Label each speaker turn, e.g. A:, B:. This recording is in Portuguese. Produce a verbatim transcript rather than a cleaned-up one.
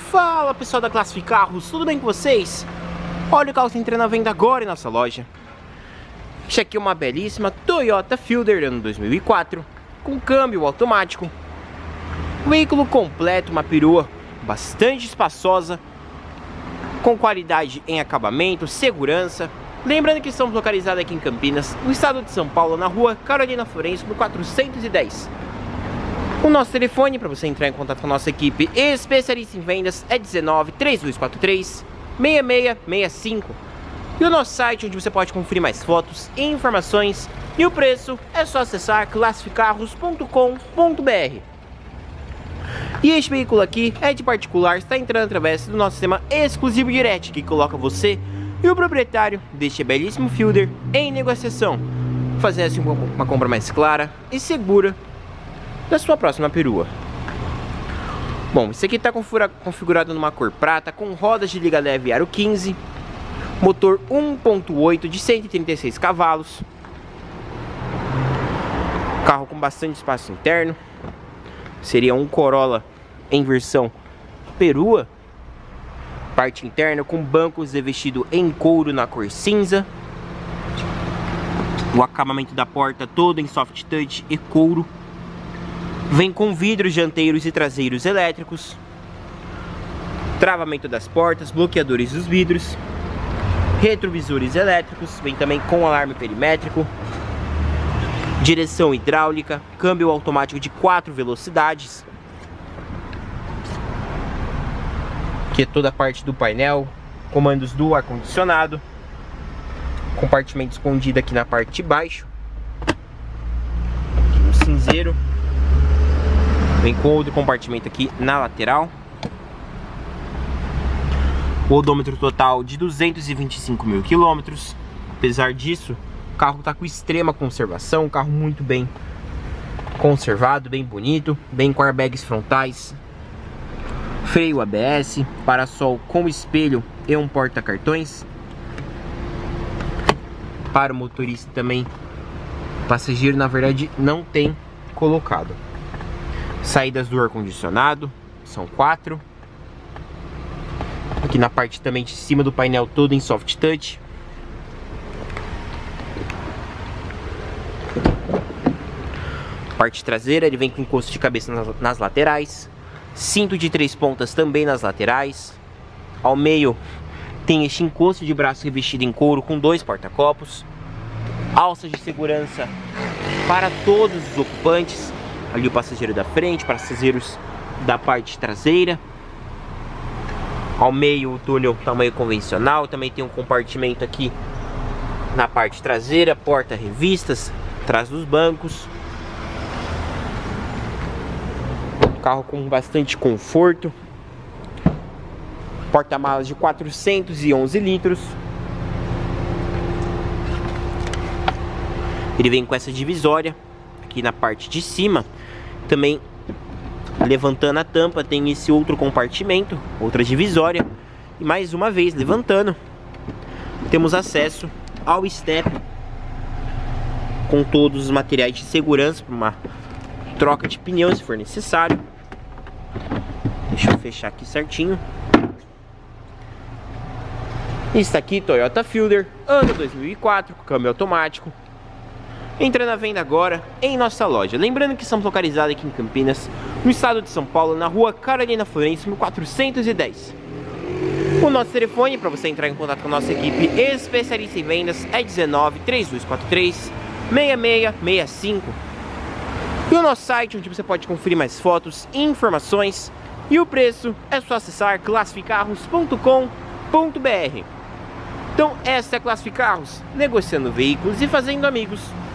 A: Fala pessoal da Classific Carros, tudo bem com vocês? Olha o carro que está entrando à venda agora em nossa loja. Este aqui é uma belíssima Toyota Fielder ano dois mil e quatro, com câmbio automático. Veículo completo, uma perua bastante espaçosa, com qualidade em acabamento, segurança. Lembrando que estamos localizados aqui em Campinas, no estado de São Paulo, na rua Carolina Florencio, no quatrocentos e dez. O nosso telefone para você entrar em contato com a nossa equipe especialista em vendas é dezenove, três dois quatro três, seis seis seis cinco. E o nosso site, onde você pode conferir mais fotos e informações, e o preço é só acessar classific carros ponto com ponto br. E este veículo aqui é de particular, está entrando através do nosso sistema exclusivo Direct, que coloca você e o proprietário deste belíssimo Fielder em negociação, fazendo assim uma compra mais clara e segura da sua próxima perua. Bom, esse aqui está configurado numa cor prata, com rodas de liga leve aro quinze, motor um ponto oito de cento e trinta e seis cavalos, carro com bastante espaço interno. Seria um Corolla em versão perua. Parte interna com bancos revestido em couro na cor cinza. O acabamento da porta todo em soft touch e couro. Vem com vidros dianteiros e traseiros elétricos, travamento das portas, bloqueadores dos vidros, retrovisores elétricos. Vem também com alarme perimétrico, direção hidráulica, câmbio automático de quatro velocidades. Aqui é toda a parte do painel, comandos do ar-condicionado, compartimento escondido aqui na parte de baixo, aqui no cinzeiro. Vem com outro compartimento aqui na lateral. O odômetro total de duzentos e vinte e cinco mil quilômetros. Apesar disso, o carro está com extrema conservação. Um carro muito bem conservado, bem bonito. Bem com airbags frontais, freio A B S, para-sol com espelho e um porta-cartões. Para o motorista também, o passageiro na verdade não tem colocado. Saídas do ar-condicionado, são quatro. Aqui na parte também de cima do painel todo em soft touch. Parte traseira, ele vem com encosto de cabeça nas, nas laterais. Cinto de três pontas também nas laterais. Ao meio tem este encosto de braço revestido em couro com dois porta-copos. Alças de segurança para todos os ocupantes. Ali o passageiro da frente, passageiros da parte traseira. Ao meio o túnel tamanho convencional. Também tem um compartimento aqui na parte traseira, porta-revistas atrás dos bancos. Carro com bastante conforto. Porta-malas de quatrocentos e onze litros. Ele vem com essa divisória aqui na parte de cima. Também levantando a tampa tem esse outro compartimento, outra divisória. E mais uma vez levantando, temos acesso ao step com todos os materiais de segurança para uma troca de pneu se for necessário. Deixa eu fechar aqui certinho. Está aqui Toyota Fielder ano dois mil e quatro, com câmbio automático, entrando à venda agora em nossa loja. Lembrando que estamos localizados aqui em Campinas, no estado de São Paulo, na rua Carolina Florencio, no quatrocentos e dez. O nosso telefone para você entrar em contato com a nossa equipe especialista em vendas é dezenove, três dois quatro três, seis seis seis cinco. E o nosso site, onde você pode conferir mais fotos e informações, e o preço é só acessar classific carros ponto com ponto br. Então essa é a Classific Carros, negociando veículos e fazendo amigos.